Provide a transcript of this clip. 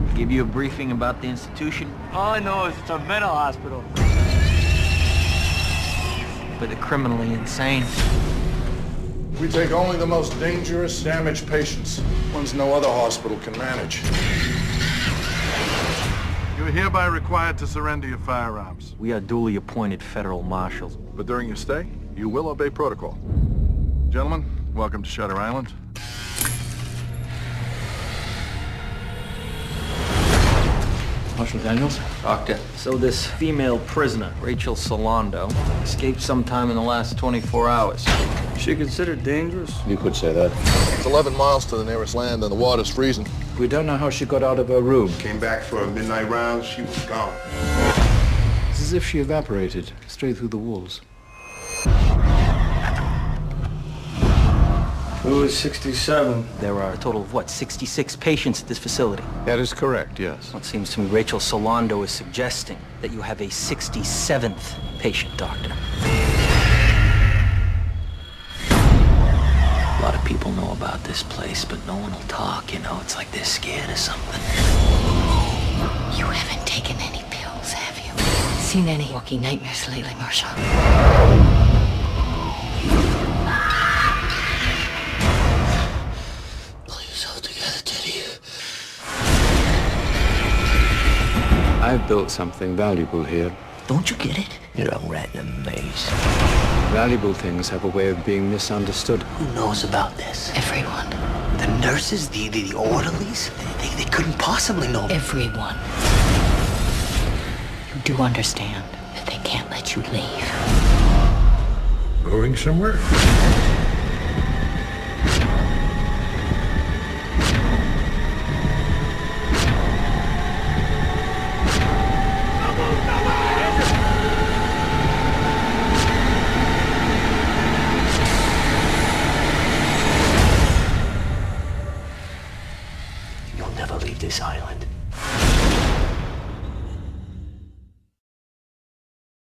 Give you a briefing about the institution? All I know is it's a mental hospital. For the criminally insane. We take only the most dangerous, damaged patients, ones no other hospital can manage. You're hereby required to surrender your firearms. We are duly appointed federal marshals. But during your stay, you will obey protocol. Gentlemen, welcome to Shutter Island. Marshal Daniels? Doctor, so this female prisoner, Rachel Solando, escaped sometime in the last 24 hours. Is she considered dangerous? You could say that. It's 11 miles to the nearest land and the water's freezing. We don't know how she got out of her room. Came back for a midnight round, she was gone. It's as if she evaporated straight through the walls. Who is 67? There are a total of, what, 66 patients at this facility? That is correct, yes. Well, it seems to me Rachel Solando is suggesting that you have a 67th patient, Doctor. A lot of people know about this place, but no one will talk, you know? It's like they're scared of something. You haven't taken any pills, have you? Seen any walking nightmares lately, Marshal? I've built something valuable here. Don't you get it? You're a rat in a maze. Valuable things have a way of being misunderstood. Who knows about this? Everyone. The nurses, the orderlies? They couldn't possibly know. Everyone. You do understand that they can't let you leave. Going somewhere? You'll never leave this island.